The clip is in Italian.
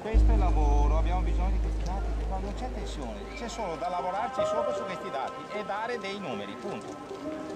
Questo è lavoro, abbiamo bisogno di questi dati, non c'è tensione, c'è solo da lavorarci sopra su questi dati e dare dei numeri, punto.